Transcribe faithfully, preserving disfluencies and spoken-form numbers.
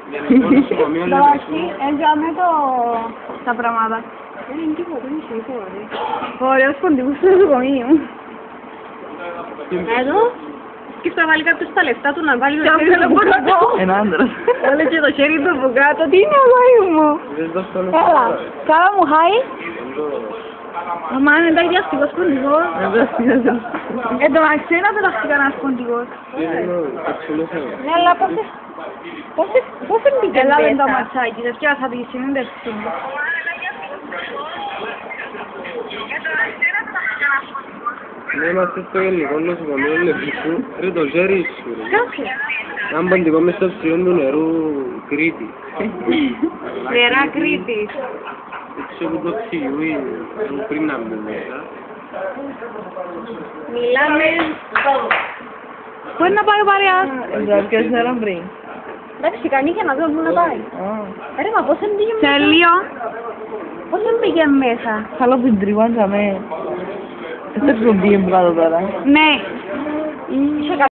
Εντάξει, έντιαμε το... τα πράγματα. Δεν είναι τίποτα, δεν είναι τίποτα. Ωραίος ποντικούς στο νοσοκομείο. Εδώ. Και θα βάλει κάποιος τα λεφτά του να βάλει το χέρι του από κάτω. Ένα άντρας. Όλε και το χέρι του από κάτω. Τι είναι αγόρι μου. Έλα, κάρα μου χάι. Αμά είναι τα ίδια αστικός ποντικός. Εν τω μεταξύ είναι απεταχτικά ένας ποντικός. Ναι, αλλά πώς είναι μπήκε μέσα. Έλα το ματσάκι, δεν φτιάσα τη συνέντευξη. Ναι, είμαστε στο ελληνικό νοσοκομείο Λευκού, ρε το ζέρι σου ρε. Κάτσε. Έναν παντικό μες στο ψηλό του νερού Κρήτη. Νερά Κρήτη. Έτσι όπου το ψηλούι, πριν να μπει μέσα. Μιλάμε. Πού είναι να πάει ο παρέας. Διάρκειας νερά πριν. Εντάξει, κανεί και να δω πού να πάει. Ρε, μα πώς έμπαιγε μέσα. Τέλειο. Πώς έμπαιγε μέσα. Καλό που την τριβάντζαμε. Δεν ξέρω τι είναι κάτω τώρα. Ναι.